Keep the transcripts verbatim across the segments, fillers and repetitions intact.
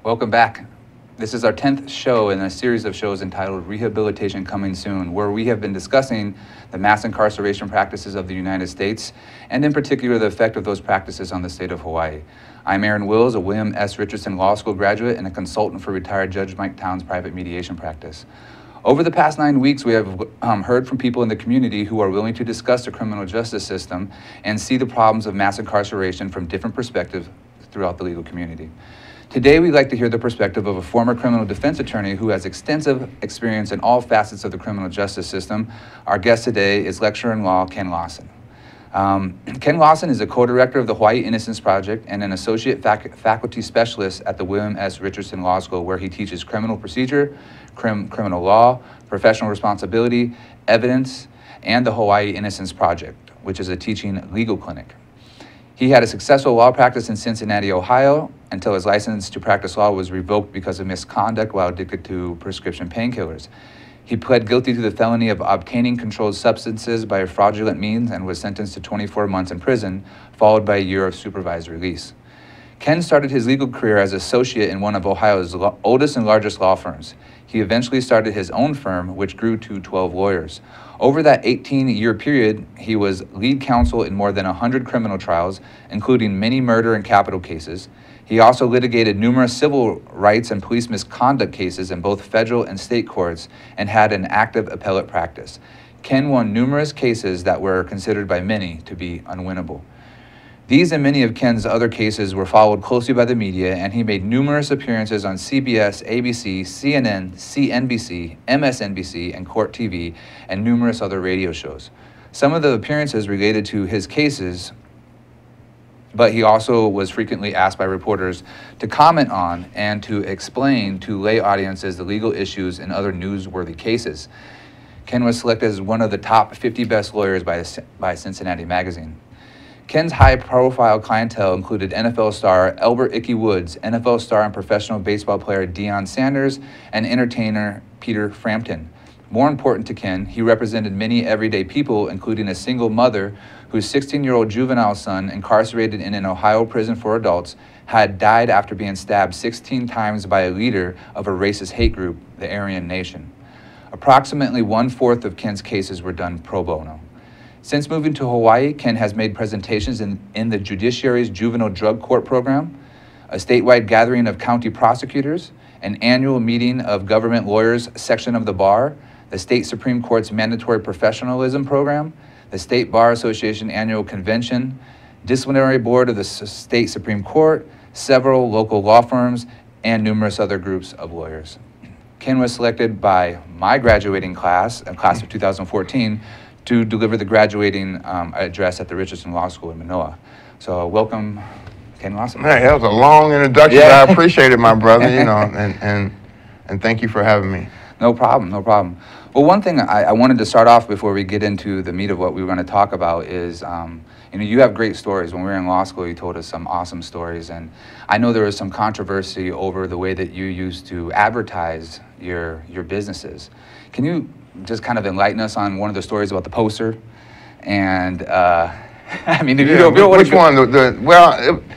Welcome back. This is our tenth show in a series of shows entitled Rehabilitation Coming Soon, where we have been discussing the mass incarceration practices of the United States, and in particular the effect of those practices on the state of Hawaii. I'm Aaron Wills, a William S. Richardson Law School graduate and a consultant for retired Judge Mike Towns' private mediation practice. Over the past nine weeks, we have um, heard from people in the community who are willing to discuss the criminal justice system and see the problems of mass incarceration from different perspectives throughout the legal community. Today, we'd like to hear the perspective of a former criminal defense attorney who has extensive experience in all facets of the criminal justice system. Our guest today is lecturer in law, Ken Lawson. Um, Ken Lawson is a co-director of the Hawaii Innocence Project and an associate fac faculty specialist at the William S. Richardson Law School, where he teaches criminal procedure, crim criminal law, professional responsibility, evidence, and the Hawaii Innocence Project, which is a teaching legal clinic. He had a successful law practice in Cincinnati, Ohio, until his license to practice law was revoked because of misconduct while addicted to prescription painkillers. He pled guilty to the felony of obtaining controlled substances by fraudulent means and was sentenced to twenty-four months in prison, followed by a year of supervised release. Ken started his legal career as associate in one of Ohio's oldest and largest law firms. He eventually started his own firm, which grew to twelve lawyers. Over that eighteen-year period, he was lead counsel in more than one hundred criminal trials, including many murder and capital cases. He also litigated numerous civil rights and police misconduct cases in both federal and state courts and had an active appellate practice. Ken won numerous cases that were considered by many to be unwinnable. These and many of Ken's other cases were followed closely by the media, and he made numerous appearances on C B S, A B C, C N N, C N B C, M S N B C, and Court T V, and numerous other radio shows. Some of the appearances related to his cases, but he also was frequently asked by reporters to comment on and to explain to lay audiences the legal issues in other newsworthy cases. Ken was selected as one of the top fifty best lawyers by, by Cincinnati Magazine. Ken's high-profile clientele included N F L star Elbert Ickey Woods, N F L star and professional baseball player Deion Sanders, and entertainer Peter Frampton. More important to Ken, he represented many everyday people, including a single mother whose sixteen-year-old juvenile son, incarcerated in an Ohio prison for adults, had died after being stabbed sixteen times by a leader of a racist hate group, the Aryan Nation. Approximately one-fourth of Ken's cases were done pro bono. Since moving to Hawaii, Ken has made presentations in, in the judiciary's juvenile drug court program, a statewide gathering of county prosecutors, an annual meeting of government lawyers section of the bar, the state Supreme Court's mandatory professionalism program, the State Bar Association annual convention, disciplinary board of the state Supreme Court, several local law firms, and numerous other groups of lawyers. Ken was selected by my graduating class, a class of two thousand fourteen, to deliver the graduating um, address at the Richardson Law School in Manoa. So welcome, Ken Lawson. Hey, that was a long introduction, yeah. but I appreciate it, my brother, you know, and, and, and thank you for having me. No problem, no problem. Well, one thing I, I wanted to start off before we get into the meat of what we were going to talk about is, um, you know, you have great stories. When we were in law school, you told us some awesome stories, and I know there was some controversy over the way that you used to advertise your, your businesses. Can you just kind of enlighten us on one of the stories about the poster? And, uh, I mean, if yeah, you don't, if you don't which want one? The, the, well, it,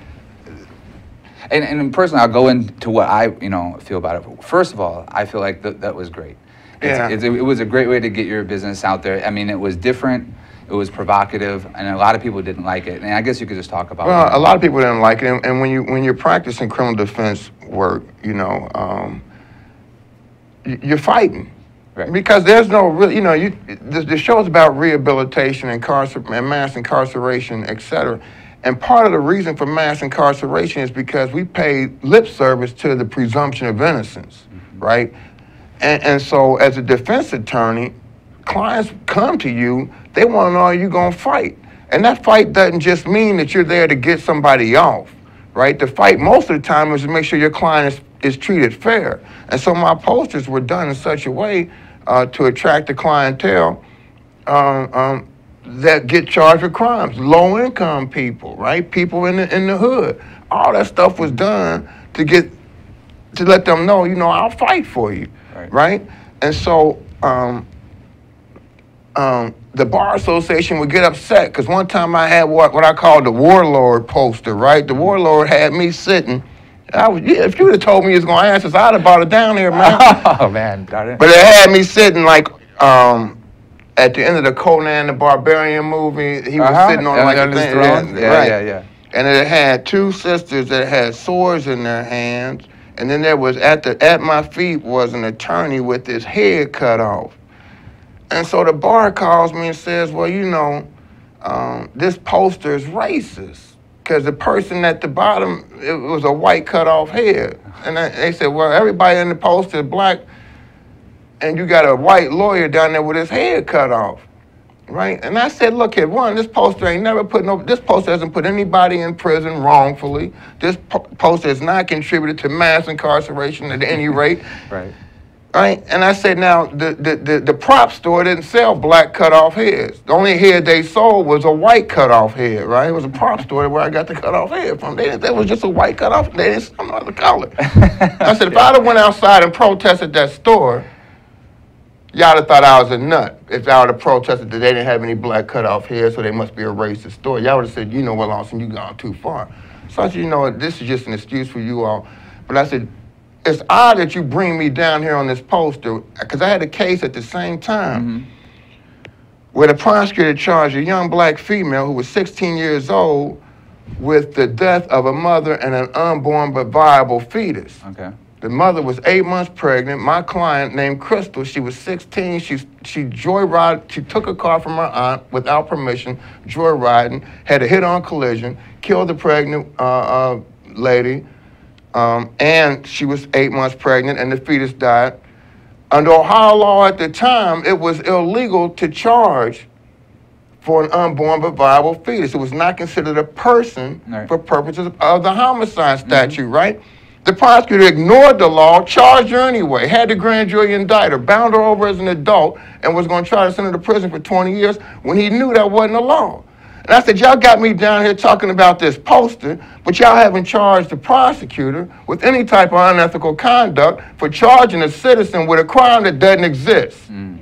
And, and personally, I'll go into what I, you know, feel about it. First of all, I feel like th that was great. It's, yeah. it's, it was a great way to get your business out there. I mean, it was different, it was provocative, and a lot of people didn't like it. And I guess you could just talk about well, it. a lot of people didn't like it. And, and when you when you're practicing criminal defense work, you know, um, you're fighting. Right. Because there's no real, you know, you the, the show's about rehabilitation, incarcer and mass incarceration, et cetera. And part of the reason for mass incarceration is because we pay lip service to the presumption of innocence, mm-hmm. right? And, and so as a defense attorney, clients come to you, they want to know are you going to fight. And that fight doesn't just mean that you're there to get somebody off, right? The fight most of the time is to make sure your client is, is treated fair. And so my posters were done in such a way uh, to attract the clientele um, um, that get charged with crimes, low-income people, right? People in the in the hood. All that stuff was done to get to let them know, you know, I'll fight for you, right? right? And so um, um, the Bar Association would get upset because one time I had what what I call the warlord poster, right? The warlord had me sitting I was, yeah, if you would have told me you was going to ask us, I'd have brought it down here, man. Oh, man. Got it. But it had me sitting like, um, at the end of the Conan the Barbarian movie, he was uh-huh. sitting on yeah, like on a his thing. throne. Yeah, right. yeah, yeah. And it had two sisters that had swords in their hands. And then there was, at the at my feet was an attorney with his head cut off. And so the bar calls me and says, well, you know, um, this poster is racist. Because the person at the bottom, it was a white cut off head. And I, they said, well, everybody in the poster is black, and you got a white lawyer down there with his head cut off, right? And I said, look here, one, this poster ain't never put no, this poster hasn't put anybody in prison wrongfully. This po poster has not contributed to mass incarceration at any rate. Right. Right? And I said, now, the, the, the, the prop store didn't sell black cut-off heads. The only head they sold was a white cut-off head, right? It was a prop store where I got the cut-off head from. They, that was just a white cut-off. They didn't sell no other color. I said, if I'd have went outside and protested that store, y'all would have thought I was a nut. If I would have protested that they didn't have any black cut-off heads, so they must be a racist store. Y'all would have said, you know what, Lawson, you gone too far. So I said, you know what, this is just an excuse for you all. But I said, it's odd that you bring me down here on this poster, because I had a case at the same time mm-hmm. where the prosecutor charged a young black female who was sixteen years old with the death of a mother and an unborn but viable fetus. Okay. The mother was eight months pregnant. My client named Crystal, she was sixteen. She, she joyrided, she took a car from her aunt without permission, joyriding, had a hit-on collision, killed the pregnant uh, uh, lady. Um, and she was eight months pregnant, and the fetus died. Under Ohio law at the time, it was illegal to charge for an unborn but viable fetus. It was not considered a person right. for purposes of the homicide statute, mm-hmm. right? The prosecutor ignored the law, charged her anyway, had the grand jury indict her, bound her over as an adult, and was going to try to send her to prison for twenty years when he knew that wasn't the law. And I said, y'all got me down here talking about this poster, but y'all haven't charged the prosecutor with any type of unethical conduct for charging a citizen with a crime that doesn't exist. Mm.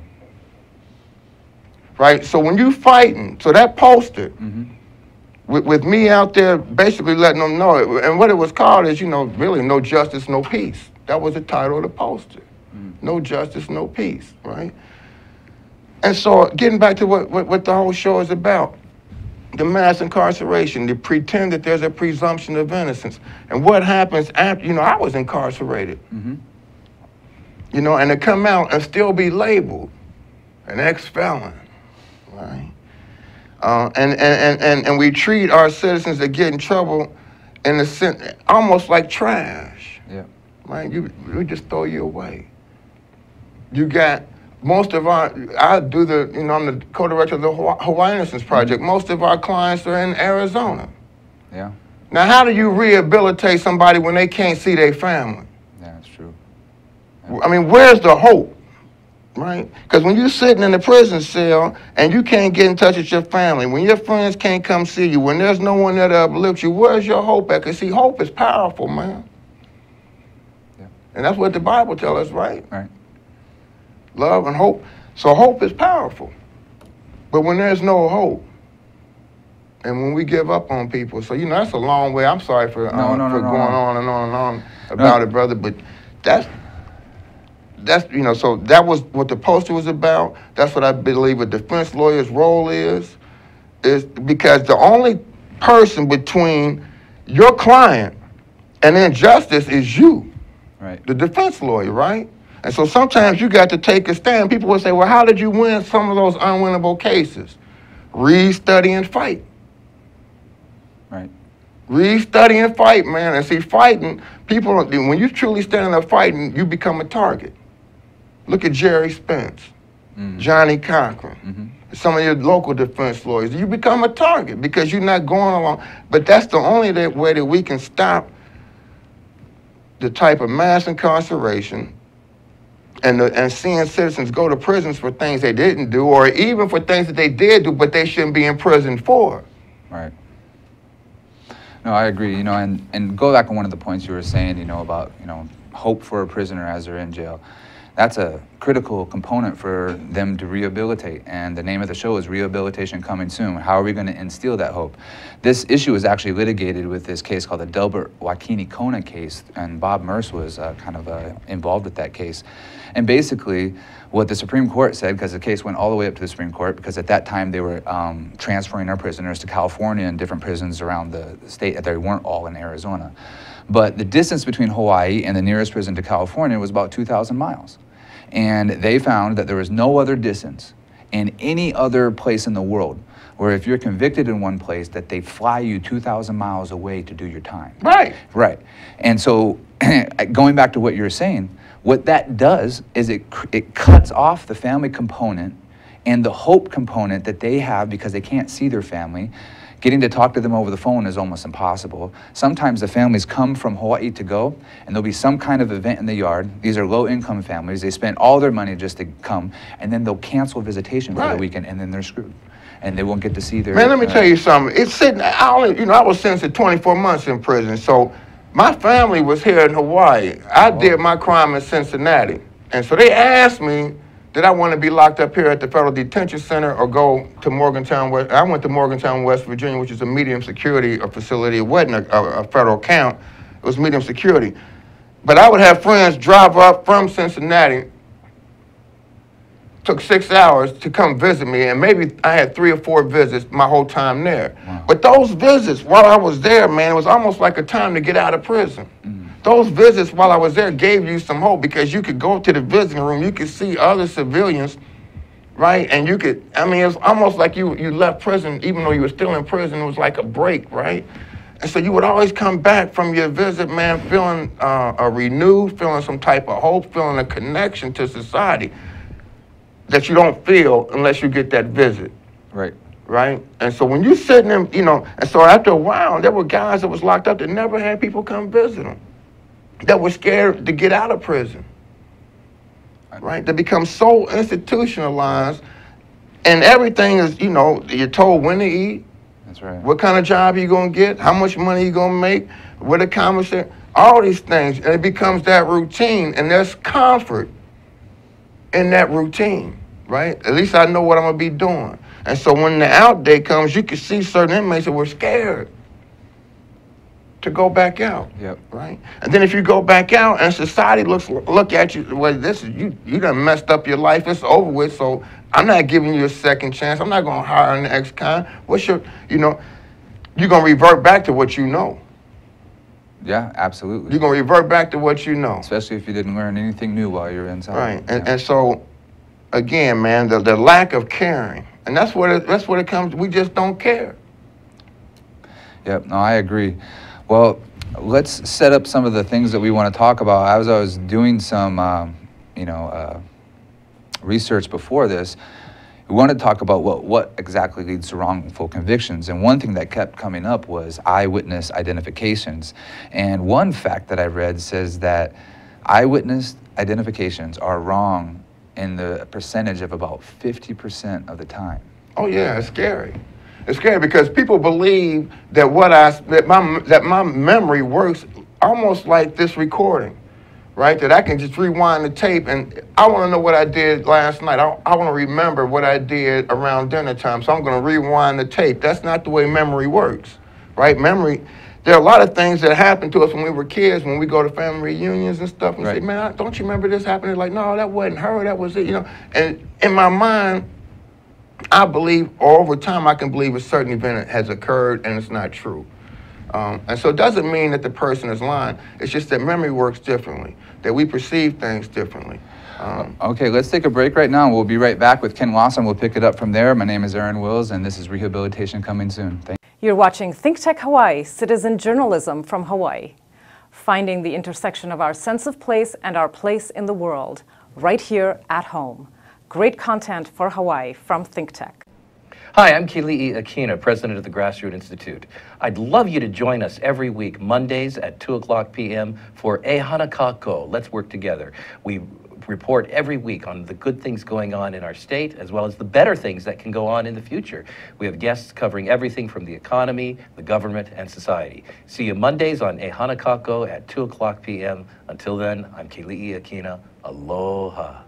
Right? So when you fighting, so that poster, mm-hmm. with, with me out there basically letting them know it, and what it was called is, you know, really no justice, no peace. That was the title of the poster. Mm. No justice, no peace, right? And so getting back to what, what, what the whole show is about, the mass incarceration, they pretend that there's a presumption of innocence. And what happens after, you know, I was incarcerated. Mm-hmm. You know, and to come out and still be labeled an ex-felon, right? Uh, and, and, and, and we treat our citizens that get in trouble in the sense, almost like trash. Yeah. Right? You, we just throw you away. You got most of our, I do the, you know, I'm the co-director of the Hawai Innocence Project. Mm-hmm. Most of our clients are in Arizona. Yeah. Now, how do you rehabilitate somebody when they can't see their family? Yeah, that's true. Yeah. I mean, where's the hope, right? Because when you're sitting in a prison cell and you can't get in touch with your family, when your friends can't come see you, when there's no one there to uplift you, where's your hope at? Because, see, hope is powerful, man. Yeah. And that's what the Bible tells us, right? Right. Love and hope. So hope is powerful. But when there's no hope, and when we give up on people, so, you know, that's a long way. I'm sorry for, no, um, no, no, for no, going no. on and on and on about no. it, brother, but that's, that's, you know, so that was what the poster was about. That's what I believe a defense lawyer's role is, is because the only person between your client and injustice is you, right? The defense lawyer, right? And so sometimes you got to take a stand. People will say, well, how did you win some of those unwinnable cases? Read, study, and fight. Right. Read, study, and fight, man. And see, fighting, people, when you truly stand up fighting, you become a target. Look at Jerry Spence, mm-hmm. Johnny Cochran, mm-hmm. some of your local defense lawyers. You become a target because you're not going along. But that's the only way that we can stop the type of mass incarceration and, the, and seeing citizens go to prisons for things they didn't do, or even for things that they did do, but they shouldn't be in prison for. Right. No, I agree. You know, and, and go back on one of the points you were saying, you know, about, you know, hope for a prisoner as they're in jail. That's a critical component for them to rehabilitate. And the name of the show is Rehabilitation Coming Soon. How are we going to instill that hope? This issue was actually litigated with this case called the Delbert Wakini Kona case, and Bob Merce was uh, kind of uh, involved with that case. And basically, what the Supreme Court said, because the case went all the way up to the Supreme Court, because at that time they were um, transferring our prisoners to California and different prisons around the state. They weren't all in Arizona. But the distance between Hawaii and the nearest prison to California was about two thousand miles. And they found that there was no other distance in any other place in the world where if you're convicted in one place, that they fly you two thousand miles away to do your time. Right. Right. And so going back to what you were saying, what that does is it, it cuts off the family component and the hope component that they have because they can't see their family. Getting to talk to them over the phone is almost impossible. Sometimes the families come from Hawaii to go, and there'll be some kind of event in the yard. These are low-income families. They spend all their money just to come, and then they'll cancel visitation for right. the weekend, and then they're screwed. And they won't get to see their... Man, let me uh, tell you something. It's sitting, I only, you know, I was sentenced to twenty-four months in prison, so my family was here in Hawaii. I oh. did my crime in Cincinnati. And so they asked me, did I want to be locked up here at the Federal Detention Center or go to Morgantown, West? I went to Morgantown, West Virginia, which is a medium security facility. It wasn't a, a, a federal count. It was medium security. But I would have friends drive up from Cincinnati, took six hours to come visit me, and maybe I had three or four visits my whole time there. Wow. But those visits, while I was there, man, it was almost like a time to get out of prison. Mm. Those visits while I was there gave you some hope because you could go to the visiting room, you could see other civilians, right? And you could, I mean, it's almost like you, you left prison, even though you were still in prison, it was like a break, right? And so you would always come back from your visit, man, feeling uh, a renewed, feeling some type of hope, feeling a connection to society that you don't feel unless you get that visit. Right. Right? And so when you sitting in, you know, and so after a while, there were guys that was locked up that never had people come visit them, that were scared to get out of prison, right? They become so institutionalized, and everything is, you know, you're told when to eat. That's right. What kind of job you gonna get, how much money you gonna make, what a commissary, all these things, and it becomes that routine, and there's comfort in that routine, right? At least I know what I'm gonna be doing. And so when the out day comes, you can see certain inmates that were scared to go back out, yep. right? And then if you go back out and society looks look at you, well, this is you you done messed up your life. It's over with. So I'm not giving you a second chance. I'm not gonna hire an ex-con. What's your, you know, you're gonna revert back to what you know. Yeah, absolutely. You're gonna revert back to what you know. Especially if you didn't learn anything new while you're inside. Right, and yeah. and so, again, man, the the lack of caring, and that's what it, that's what it comes. We just don't care. Yep. No, I agree. Well, let's set up some of the things that we want to talk about. As I was doing some, um, you know, uh, research before this, we wanted to talk about what, what exactly leads to wrongful convictions. And one thing that kept coming up was eyewitness identifications. And one fact that I read says that eyewitness identifications are wrong in the percentage of about fifty percent of the time. Oh yeah, it's scary. It's scary because people believe that what I that my that my memory works almost like this recording, right? That I can just rewind the tape and I want to know what I did last night. I, I want to remember what I did around dinner time, so I'm going to rewind the tape. That's not the way memory works, right? Memory. There are a lot of things that happened to us when we were kids, when we go to family reunions and stuff, and right. say, man, don't you remember this happening? Like, no, that wasn't her, that was it, you know. And in my mind, I believe, or over time, I can believe a certain event has occurred and it's not true. Um, and so it doesn't mean that the person is lying. It's just that memory works differently, that we perceive things differently. Um, okay, let's take a break right now. We'll be right back with Ken Lawson. We'll pick it up from there. My name is Aaron Wills, and this is Rehabilitation Coming Soon. Thank you. You're watching Think Tech Hawaii, citizen journalism from Hawaii. Finding the intersection of our sense of place and our place in the world, right here at home. Great content for Hawaii from Think Tech. Hi, I'm Kili'i Akina, president of the Grassroots Institute. I'd love you to join us every week, Mondays at two o'clock p m for E Hana Kako. Let's work together. We report every week on the good things going on in our state, as well as the better things that can go on in the future. We have guests covering everything from the economy, the government, and society. See you Mondays on E Hanakako at two o'clock p m Until then, I'm Keli'i Akina. Aloha.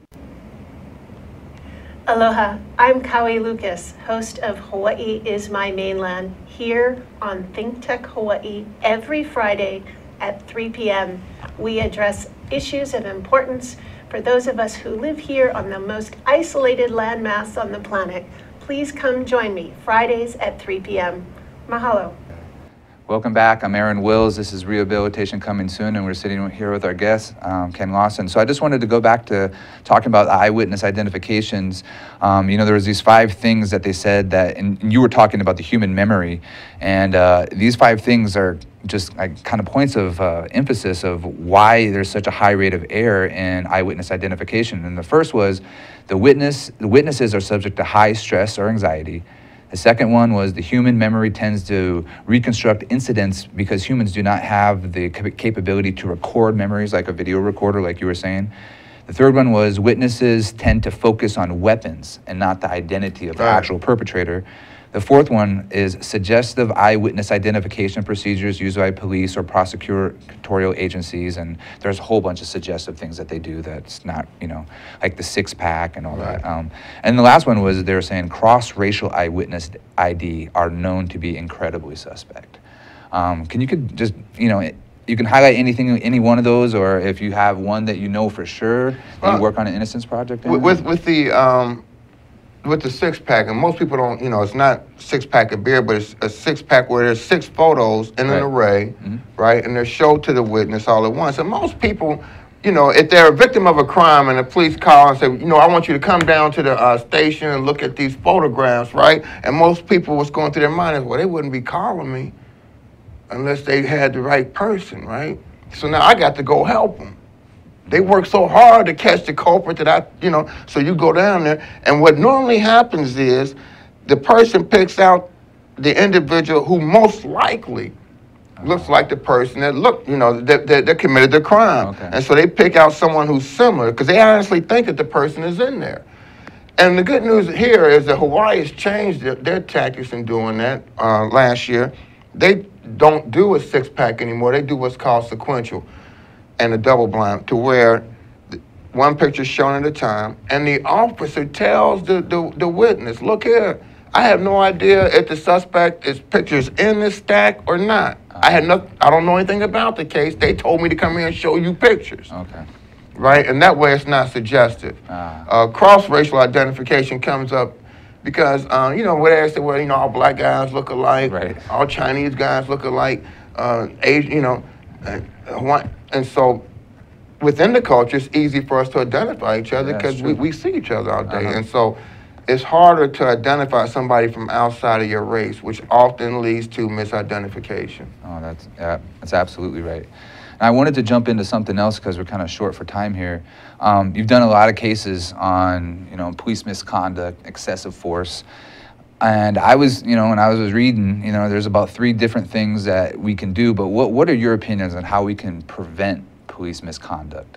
Aloha, I'm Kaui Lucas, host of Hawaii is My Mainland, here on Think Tech Hawaii every Friday at three p m We address issues of importance for those of us who live here on the most isolated landmass on the planet. Please come join me Fridays at three p m Mahalo. Welcome back. I'm Aaron Wills. This is Rehabilitation Coming Soon, and we're sitting here with our guest, um, Ken Lawson. So I just wanted to go back to talking about eyewitness identifications. Um, you know, there was these five things that they said that, and you were talking about the human memory, and uh, these five things are just like kind of points of uh, emphasis of why there's such a high rate of error in eyewitness identification. And the first was the witness, the witnesses are subject to high stress or anxiety. The second one was the human memory tends to reconstruct incidents because humans do not have the cap capability to record memories like a video recorder, like you were saying. The third one was witnesses tend to focus on weapons and not the identity of the Right. actual perpetrator. The fourth one is suggestive eyewitness identification procedures used by police or prosecutorial agencies, and there's a whole bunch of suggestive things that they do that's not, you know, like the six pack and all Right. that. Um, and the last one was they were saying cross-racial eyewitness I D are known to be incredibly suspect. Um, can you could just, you know, you can highlight anything, any one of those, or if you have one that you know for sure that Well, you work on an Innocence Project in? With, with, with the um, with the six pack, and most people don't, you know, it's not six pack of beer, but it's a six pack where there's six photos in Right. an array, Mm-hmm. right, and they're showed to the witness all at once. And most people, you know, if they're a victim of a crime and the police call and say, you know, I want you to come down to the uh, station and look at these photographs, right? And most people, what's going through their mind is, well, they wouldn't be calling me unless they had the right person, right? So now I got to go help them. They work so hard to catch the culprit that I, you know, so you go down there, and what normally happens is the person picks out the individual who most likely looks like the person that look, you know, that, that, that committed the crime. Okay. And so they pick out someone who's similar because they honestly think that the person is in there. And the good news here is that Hawaii has changed their, their tactics in doing that uh, last year. They don't do a six-pack anymore. They do what's called sequential and a double blind, to where one picture is shown at a time, and the officer tells the, the, the witness, look here, I have no idea if the suspect is pictures in this stack or not. I had no, I don't know anything about the case. They told me to come here and show you pictures. Okay. Right, and that way it's not suggestive. Ah. Uh, cross-racial identification comes up because, uh, you know, where they say, well, you know, all black guys look alike, Right. all Chinese guys look alike, uh, Asian, you know, uh, Hawaiian. And so within the culture, it's easy for us to identify each other Yeah, because that's we, true. we see each other all day. Uh-huh. And so it's harder to identify somebody from outside of your race, which often leads to misidentification. Oh, that's, yeah, that's absolutely right. And I wanted to jump into something else because we're kind of short for time here. Um, you've done a lot of cases on, you know, police misconduct, excessive force. And I was, you know, when I was reading, you know, there's about three different things that we can do, but what, what are your opinions on how we can prevent police misconduct?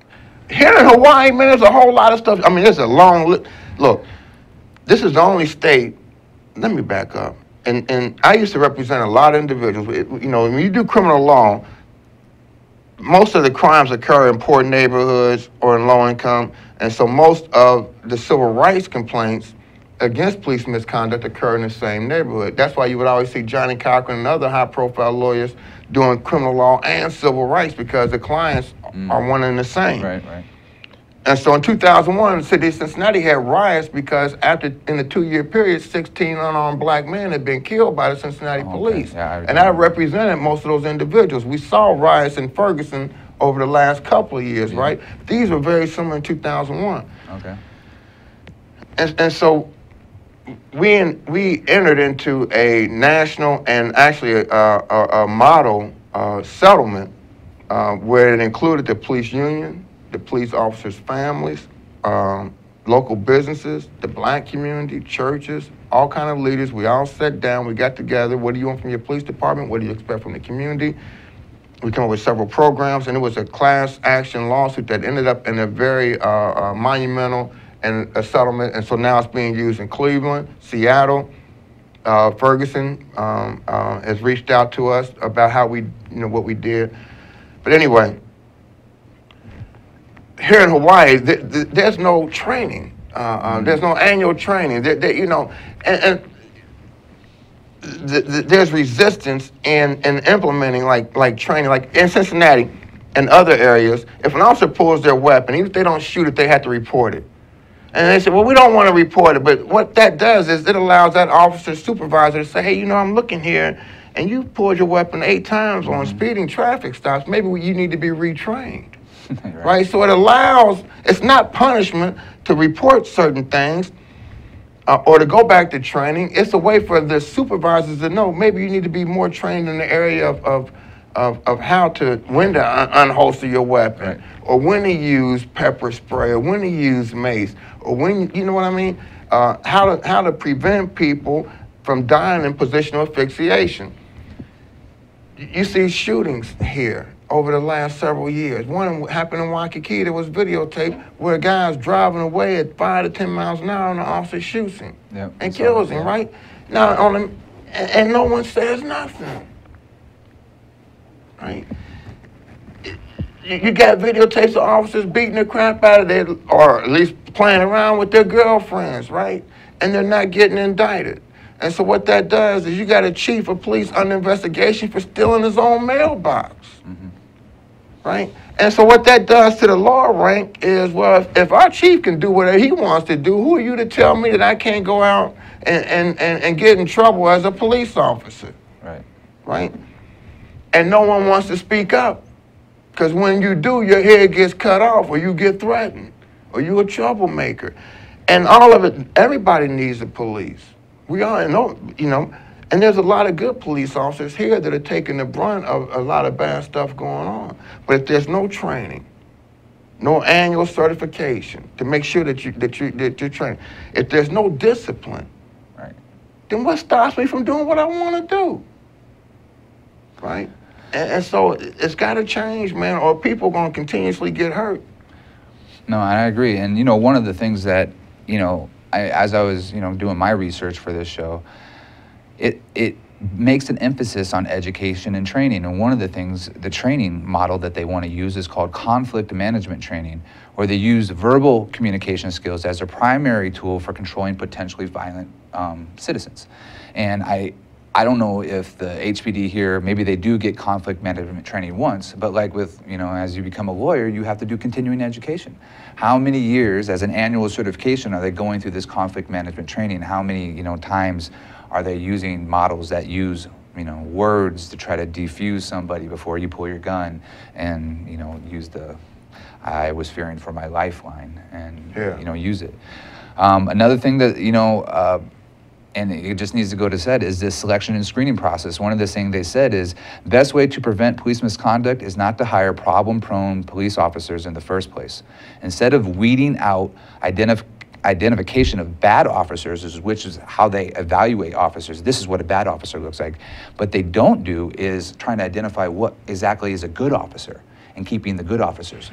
Here in Hawaii, man, there's a whole lot of stuff. I mean, there's a long li- look. This is the only state. Let me back up. And and I used to represent a lot of individuals. It- you know, when you do criminal law, most of the crimes occur in poor neighborhoods or in low income, and so most of the civil rights complaints against police misconduct occur in the same neighborhood. That's why you would always see Johnny Cochran and other high-profile lawyers doing criminal law and civil rights because the clients Mm. are one and the same. Right, right. And so in two thousand one, the city of Cincinnati had riots because after, in the two-year period, sixteen unarmed black men had been killed by the Cincinnati Okay. police. Yeah, I and I remember. represented most of those individuals. We saw riots in Ferguson over the last couple of years, Yeah. right? These were very similar in two thousand one. Okay. And, and so we in, we entered into a national and actually a, a, a model uh, settlement uh, where it included the police union, the police officers' families, um, local businesses, the black community, churches, all kind of leaders. We all sat down, we got together. What do you want from your police department? What do you expect from the community? we came up with several programs, and it was a class action lawsuit that ended up in a very uh, uh, monumental and a settlement. And so now it's being used in Cleveland, Seattle. Uh, Ferguson um, uh, has reached out to us about how we, you know, what we did. But anyway, here in Hawaii, th th there's no training. Uh, uh, there's no annual training. There, there, you know, and, and th th there's resistance in, in implementing like like training. Like in Cincinnati and other areas, if an officer pulls their weapon, even if they don't shoot it, they have to report it. And they said, well, we don't want to report it. But what that does is it allows that officer supervisor to say, hey, you know, I'm looking here, and you pulled your weapon eight times on speeding traffic stops. Maybe you need to be retrained. Right. Right? So it allows, it's not punishment to report certain things uh, or to go back to training. It's a way for the supervisors to know maybe you need to be more trained in the area of, of, of, of how to, when to un unholster your weapon, right, or when to use pepper spray, or when to use mace, or when, you know what I mean? Uh, how to, how to prevent people from dying in positional asphyxiation. You see shootings here over the last several years. One happened in Waikiki that was videotaped where a guy's driving away at five to ten miles an hour and the officer shoots him, yep, and kills him, right? Now, on the, and, and no one says nothing, right? You, you got videotapes of officers beating the crap out of their, or at least playing around with their girlfriends, right? And they're not getting indicted. And so what that does is you got a chief of police under investigation for stealing his own mailbox, mm-hmm, right? And so what that does to the law rank is, well, if, if our chief can do whatever he wants to do, who are you to tell me that I can't go out and, and, and, and get in trouble as a police officer, right? Right? And no one wants to speak up, because when you do, your head gets cut off, or you get threatened, or you're a troublemaker. And all of it, everybody needs a police. We all know, you know, and there's a lot of good police officers here that are taking the brunt of a lot of bad stuff going on. But if there's no training, no annual certification to make sure that you that you that you're trained, if there's no discipline, right, then what stops me from doing what I want to do? Right? And, and so it's got to change, man, or people are going to continuously get hurt. No, I agree. And you know, one of the things that, you know, I, as I was, you know, doing my research for this show, it it makes an emphasis on education and training. And one of the things, the training model that they want to use is called conflict management training, where they use verbal communication skills as a primary tool for controlling potentially violent um, citizens. And I, I don't know if the H P D here, maybe they do get conflict management training once, but like with, you know, as you become a lawyer, you have to do continuing education. How many years as an annual certification are they going through this conflict management training? How many, you know, times are they using models that use, you know, words to try to defuse somebody before you pull your gun, and, you know, use the, I was fearing for my lifeline, and, yeah, you know, use it. Um, another thing that, you know, uh, and it just needs to go to said, is this selection and screening process. One of the things they said is, best way to prevent police misconduct is not to hire problem-prone police officers in the first place. Instead of weeding out identif identification of bad officers, which is how they evaluate officers, this is what a bad officer looks like. What they don't do is trying to identify what exactly is a good officer and keeping the good officers.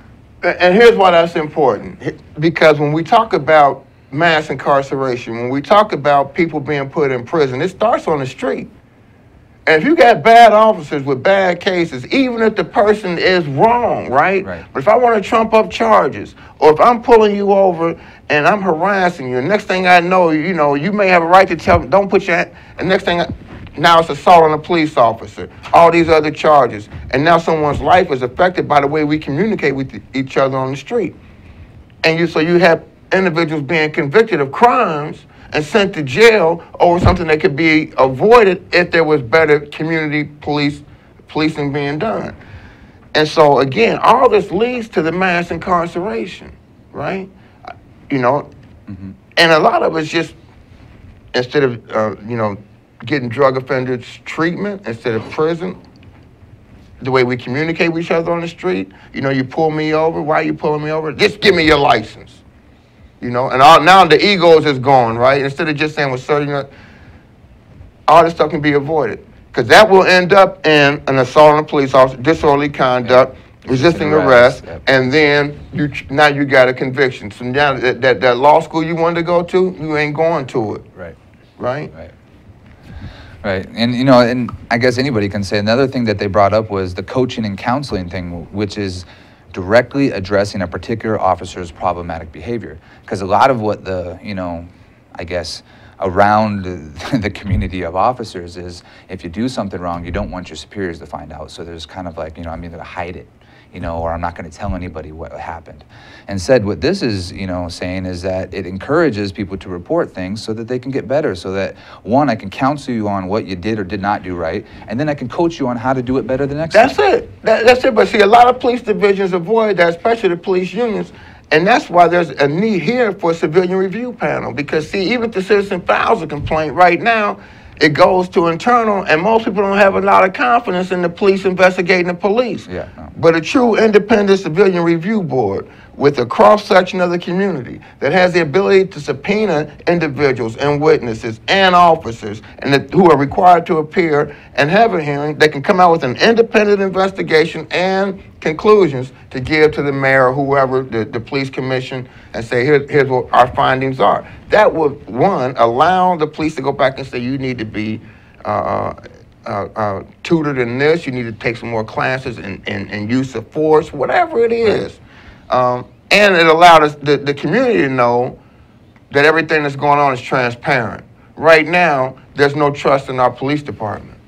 And here's why that's important. Because when we talk about mass incarceration, when we talk about people being put in prison, it starts on the street. And if you got bad officers with bad cases, even if the person is wrong, right? Right. But if I want to trump up charges, or if I'm pulling you over and I'm harassing you, and next thing I know, you know, you may have a right to tell me, don't put your hand, and next thing, I, now it's assault on a police officer, all these other charges. And now someone's life is affected by the way we communicate with each other on the street. And you, so you have individuals being convicted of crimes and sent to jail over something that could be avoided if there was better community police policing being done. And so again, all this leads to the mass incarceration, right? You know, mm-hmm. And a lot of it's just, instead of uh, you know, getting drug offenders treatment instead of prison, the way we communicate with each other on the street, you know, you pull me over, why are you pulling me over? Just give me your license. You know, and all, now the egos is gone, right? Instead of just saying, well, sir, you know, all this stuff can be avoided. because that will end up in an assault on a police officer, disorderly conduct, yeah. resisting arrest, arrest yep. and then you now you got a conviction. So now that, that, that law school you wanted to go to, you ain't going to it. Right. Right? Right. Right, and you know, and I guess anybody can say another thing that they brought up was the coaching and counseling thing, which is directly addressing a particular officer's problematic behavior. Because a lot of what the, you know, I guess, around the community of officers is if you do something wrong, you don't want your superiors to find out. So there's kind of like, you know, I'm either going to hide it, you know, or I'm not going to tell anybody what happened. Instead, what this is, you know, saying is that it encourages people to report things so that they can get better, so that, one, I can counsel you on what you did or did not do right, and then I can coach you on how to do it better the next that's time. That's it. That, that's it. But see, a lot of police divisions avoid that, especially the police unions, and that's why there's a need here for a civilian review panel, because, see, even if the citizen files a complaint right now, it goes to internal, and most people don't have a lot of confidence in the police investigating the police. Yeah, no. But a true independent civilian review board with a cross-section of the community that has the ability to subpoena individuals and witnesses and officers and that, who are required to appear and have a hearing, they can come out with an independent investigation and conclusions to give to the mayor or whoever, the, the police commission, and say, Here, here's what our findings are. That would, one, allow the police to go back and say, you need to be uh, uh, uh, tutored in this, you need to take some more classes in, in, in use of force, whatever it is. Um, and it allowed us, the, the community to know that everything that's going on is transparent. Right now, there's no trust in our police department.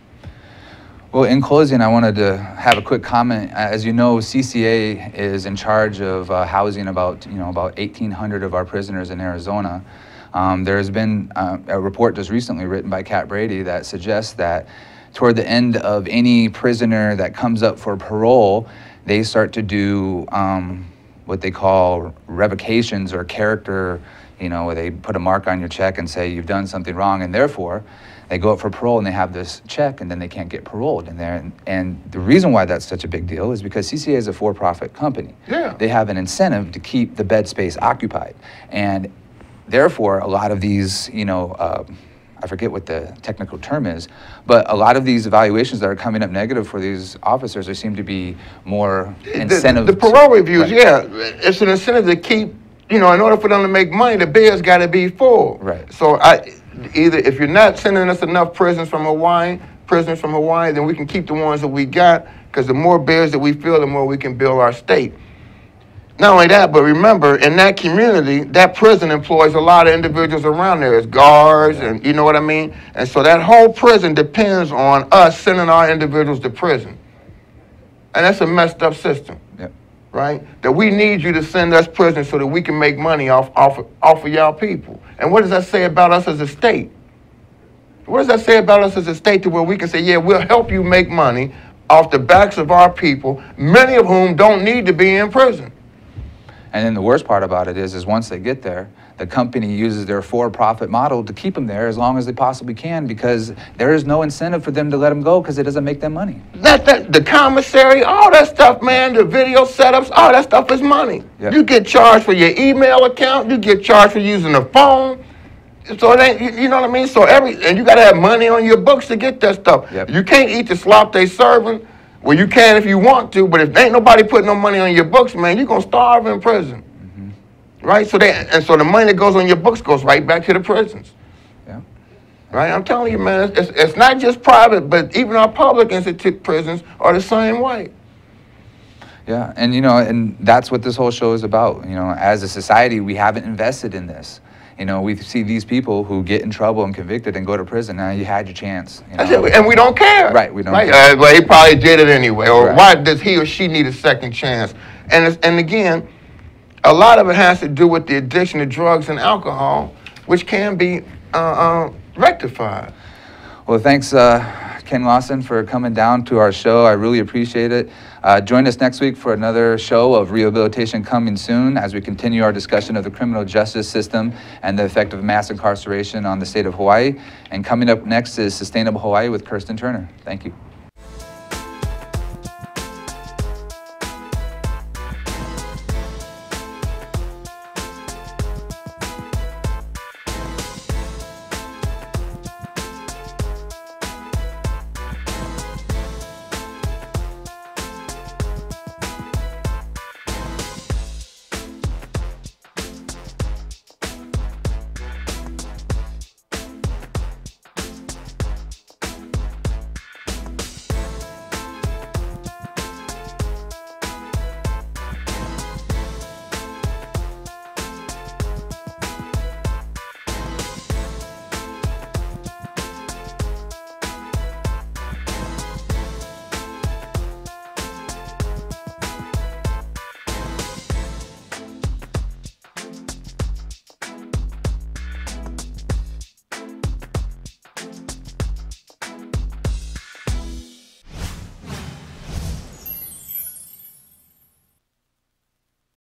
Well, in closing, I wanted to have a quick comment. As you know, C C A is in charge of uh, housing about, you know, about eighteen hundred of our prisoners in Arizona. Um, there has been uh, a report just recently written by Kat Brady that suggests that toward the end of any prisoner that comes up for parole, they start to do um, what they call revocations or character, you know, where they put a mark on your check and say you've done something wrong, and therefore they go up for parole and they have this check and then they can't get paroled in there. And, and the reason why that's such a big deal is because C C A is a for-profit company. Yeah. They have an incentive to keep the bed space occupied. And therefore, a lot of these, you know, uh, I forget what the technical term is, but a lot of these evaluations that are coming up negative for these officers, there seem to be more incentive. The, the parole to, reviews, right. yeah, it's an incentive to keep, you know, in order for them to make money, the bed's got to be full. Right. So I, either if you're not sending us enough prisoners from Hawaii, prisoners from Hawaii, then we can keep the ones that we got, because the more beds that we fill, the more we can build our state. Not only that, but remember, in that community, that prison employs a lot of individuals around there as guards, yeah. and you know what I mean? And so that whole prison depends on us sending our individuals to prison. And that's a messed up system, yep. right? That we need you to send us prisoners so that we can make money off, off, off of y'all people. And what does that say about us as a state? What does that say about us as a state to where we can say, yeah, we'll help you make money off the backs of our people, many of whom don't need to be in prison? And then the worst part about it is, is once they get there, the company uses their for-profit model to keep them there as long as they possibly can, because there is no incentive for them to let them go because it doesn't make them money. That, that, the commissary, all that stuff, man, the video setups, all that stuff is money. Yep. You get charged for your email account, you get charged for using the phone. So it ain't, you, you know what I mean? So every, and you got to have money on your books to get that stuff. Yep. You can't eat the slop they serving. Well, you can if you want to, but if ain't nobody putting no money on your books, man, you're going to starve in prison. Mm-hmm. Right? So they, and so the money that goes on your books goes right back to the prisons. Yeah. Right? I'm telling you, man, it's, it's not just private, but even our public institute prisons are the same way. Yeah, and you know, and that's what this whole show is about. You know, as a society, we haven't invested in this. You know, we see these people who get in trouble and convicted and go to prison. Now you had your chance. You know? And we don't care. Right, we don't right? care. Uh, well, he probably did it anyway. Or right. Why does he or she need a second chance? And, it's, and again, a lot of it has to do with the addiction to drugs and alcohol, which can be uh, uh, rectified. Well, thanks, uh, Ken Lawson, for coming down to our show. I really appreciate it. Uh, join us next week for another show of Rehabilitation Coming Soon as we continue our discussion of the criminal justice system and the effect of mass incarceration on the state of Hawaii. And coming up next is Sustainable Hawaii with Kirsten Turner. Thank you.